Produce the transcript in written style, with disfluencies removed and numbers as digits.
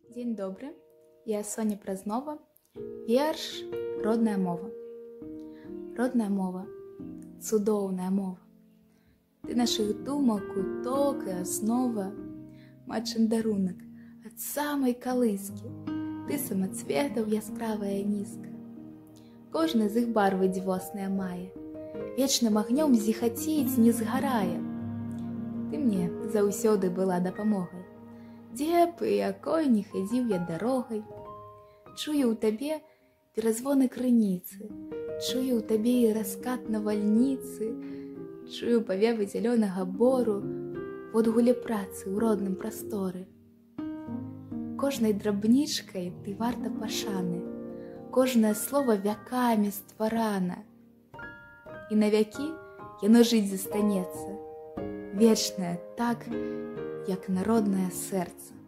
Дзень добры, я Соня Празнова, верш «Родная мова». Родная мова, цудоўная мова. Ты нашых думак, уток і аснова, матчын дарунак ад самай калыскі. Ты самацветаў яскравая нізка. Кожны з іх барвы дзівосныя мае, вечным агнём зіхаціць не згарае. Ты мне заўсёды была дапамогай, дзе б і якой не хадзіў я дарогай. Чую ў табе перазвоны крыніцы, чую ў табе і раскат навальніцы, чую павевы зялёнага бору, водгуле працы ў родным прасторы. Кожнай драбнічкай ты варта пашаны, кожнае слова вякамі стварана. І на вякі яно жыць застанецца, вечнае так, як народнае сэрца.